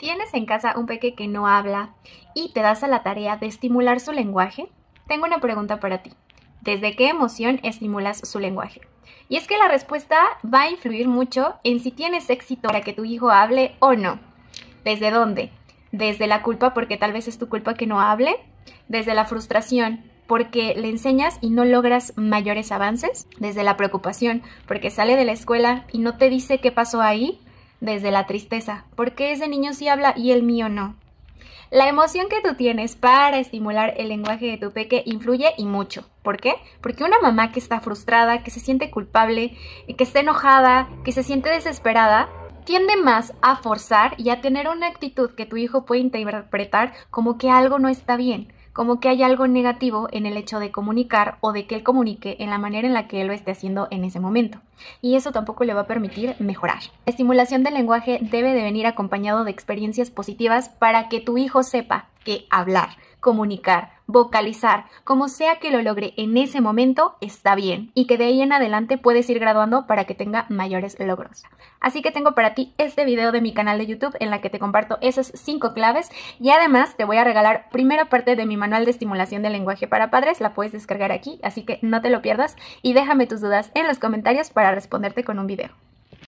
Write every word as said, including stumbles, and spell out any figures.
¿Tienes en casa un peque que no habla y te das a la tarea de estimular su lenguaje? Tengo una pregunta para ti. ¿Desde qué emoción estimulas su lenguaje? Y es que la respuesta va a influir mucho en si tienes éxito para que tu hijo hable o no. ¿Desde dónde? ¿Desde la culpa porque tal vez es tu culpa que no hable? ¿Desde la frustración porque le enseñas y no logras mayores avances? ¿Desde la preocupación porque sale de la escuela y no te dice qué pasó ahí? Desde la tristeza, porque ese niño sí habla y el mío no. La emoción que tú tienes para estimular el lenguaje de tu peque influye y mucho. ¿Por qué? Porque una mamá que está frustrada, que se siente culpable, que está enojada, que se siente desesperada, tiende más a forzar y a tener una actitud que tu hijo puede interpretar como que algo no está bien, como que hay algo negativo en el hecho de comunicar o de que él comunique en la manera en la que él lo esté haciendo en ese momento. Y eso tampoco le va a permitir mejorar. La estimulación del lenguaje debe de venir acompañado de experiencias positivas para que tu hijo sepa que hablar, comunicar, vocalizar, como sea que lo logre en ese momento, está bien y que de ahí en adelante puedes ir graduando para que tenga mayores logros. Así que tengo para ti este video de mi canal de YouTube en la que te comparto esas cinco claves y además te voy a regalar primera parte de mi manual de estimulación del lenguaje para padres, la puedes descargar aquí, así que no te lo pierdas y déjame tus dudas en los comentarios para responderte con un video.